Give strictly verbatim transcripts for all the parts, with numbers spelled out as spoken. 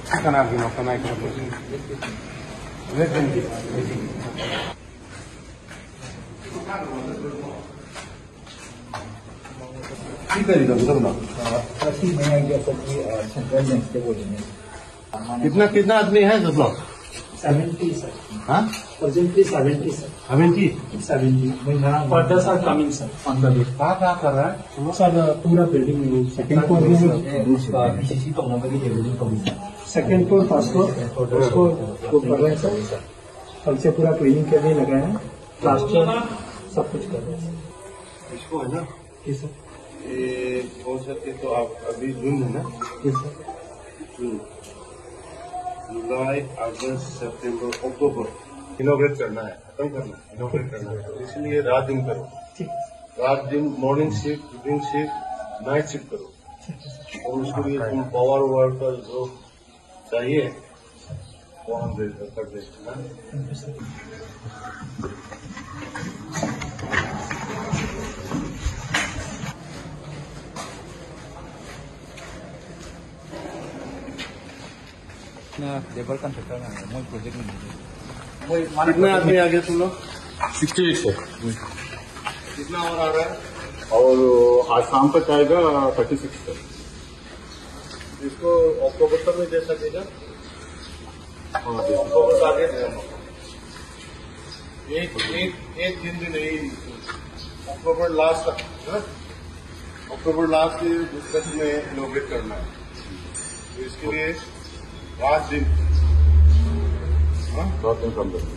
Kenal di mana naik ke sini? Lihat nanti. ठीक है इधर उधर ना अस्सी में आइडिया सब्जी सेंट्रल बैंक से बोल रहे हैं कितना कितना आदमी है दस लोग सेवेंटी सर हाँ presently seventy sir seventy seventy further are coming sir on the way कहाँ कहाँ कर रहा है सर पूरा बिल्डिंग में सेकंड फ्लोर में सेकंड फ्लोर फर्स्ट फ्लोर उसको वो कर रहे हैं सर कल से पूरा क्लीनिंग के लिए लगा है प्लास्टर सब कुछ कर रहे हैं इसको है ना जी सर ये हो सके तो आप अभी जून है ना जी सर जून जुलाई अगस्त सितंबर अक्टूबर इनोग्रेट करना है खत्म करना है इनोग्रेट करना है इसलिए रात दिन करो ठीक रात दिन morning shift evening shift night shift करो और उसके लिए तुम पावर वर्कर जो चाहिए वो हम कर देते हैं लेबर कंट्रैक्टर में मोई प्रोजेक्ट में कितने आदमी आ गए तुम लोग सिक्सटी एट सर कितना और आ रहा है और आज शाम तक आएगा थर्टी सिक्स सर इसको अक्टूबर तक में दे सकेगा हाँ अक्टूबर का आगे एक एक एक दिन भी नहीं अक्टूबर लास्ट तक अक्टूबर लास्ट तक में इनोग्रेट करना है तो इसके लिए रात दिन रात दिन कम कर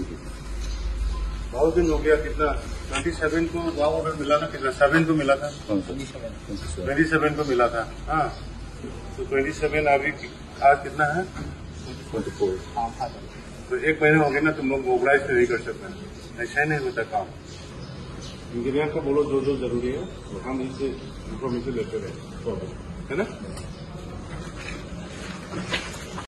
बहुत दिन हो गया कितना ट्वेंटी सेवन को जॉब ऑर्डर मिला ना कितना सेवन को मिला था ट्वेंटी सेवन को मिला था हाँ तो ट्वेंटी सेवन अभी आज कितना है ट्वेंटी फोर तो एक महीने हो गए ना तुम लोग मोबिलाइज नहीं कर सकते ऐसा ही नहीं होता काम इंजीनियर को बोलो जो जो जरूरी है हम इससे इंफॉर्मेशन लेते रहे है ना